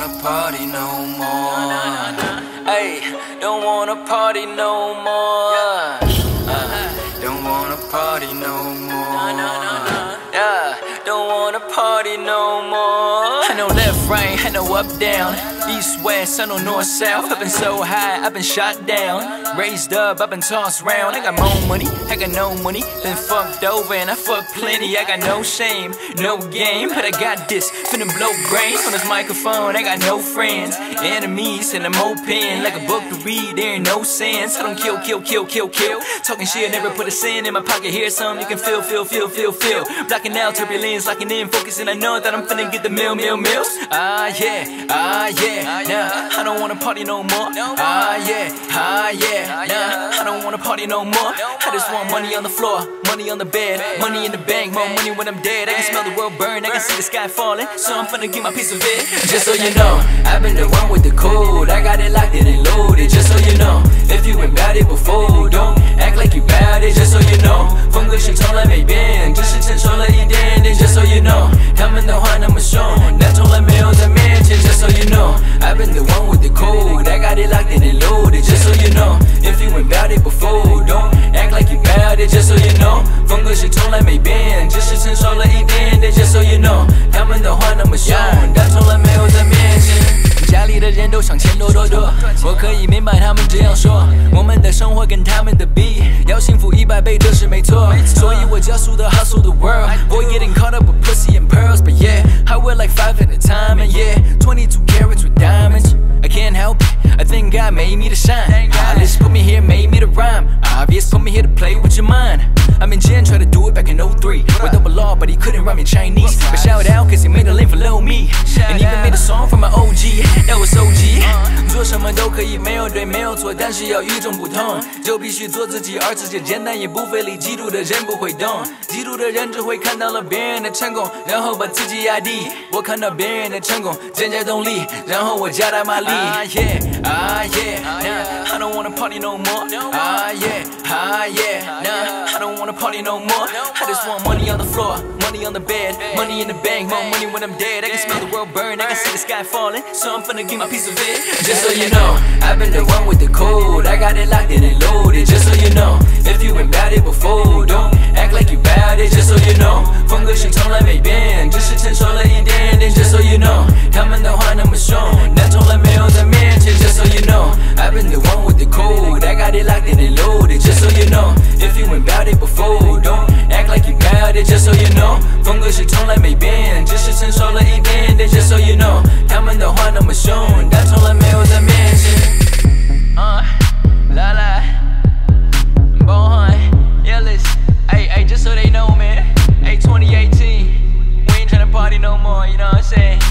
wanna party no more. Hey, don't wanna party no more. Don't wanna party no more. Yeah, don't wanna party no more. I know left, right, I know up, down, east, west, I know north, south. I've been so high, I've been shot down, raised up, I've been tossed round. I got more money, I got no money, been fucked over and I fucked plenty. I got no shame, no game, but I got this, finna blow brains on this microphone. I got no friends, enemies, and I'm open like a book to read, there ain't no sense. I don't kill, talking shit, never put a sin in my pocket. Here's something you can feel. Blocking out turbulence, locking in, focusing. I know that I'm finna get the meals. Nah, I don't wanna party no more. Nah, I don't wanna party no more. I just want money on the floor, money on the bed, money in the bank, more money when I'm dead. I can smell the world burn, I can see the sky falling, so I'm finna get my piece of it. Just so you know, I've been the one with the code, I got it locked in and loaded. Just so you know, if you ain't bout it before, don't act like you bout it. Just so you know， 风格是从来没变，只是成熟了一点点。Just so you know， 他们的话那么凶，但从来没有在面前。Just so you know， I've been the one with the code, I got it locked in and loaded. Just so you know， if you ain't bout it before, don't act like you bout it. Just so you know， 风格是从来没变，只是成熟了一点点。Just so you know， 他们的话那么凶，但从来没有在面前。家里的人都想钱多，我可以明白他们这样说。我们的生活跟他们的比，要幸福100倍这是没错。所以我加速的 hustle the world, boy getting caught up with pussy and pearls. But yeah, I wear like 5 at a time, and yeah, 22 carats with diamonds. I can't help it, I think God made me to shine. Alice put me here, made me to rhyme. Obvious put me here to play with your mind. I'm in Jen, tried to do it back in 03 with double law, but he couldn't rhyme in Chinese. But shout out cause he made a lane for Lil Me, and even made a song for my OG, that was OG. 做什么都可以，没有对没有错，但是要与众不同，就必须做自己，而自己简单也不费力。嫉妒的人不会懂，嫉妒的人只会看到了别人的成功，然后把自己压低。我看到别人的成功，增加动力，然后我加大马力。I don't wanna party no more. I don't wanna party no more. I just want money on the floor, money on the bed, money in the bank, more money when I'm dead. I can smell the world burn, I can see the sky falling, so I'm finna get my piece of it. Just so you know, I've been the one with the code, I got it locked in and loaded. Just so you know, if you ain't bout it before, don't act like you bout it. Just so you know, 风格是从来没变，只是成熟了一点点。Just so you know， 他们的话那么凶，但从来没有在面前。Just so you know, I've been the one with the code, I got it locked in and loaded. Just so you know, if you ain't bout it before, don't act like you bout it. Just so you know， 风格是从来没变，只是成熟了一点点。Just so you know， 他们的话那么凶，但从来没有在面前。La Bohan, Yellis, hey, just so they know, man. Hey, 2018, we ain't tryna party no more, you know what I'm saying?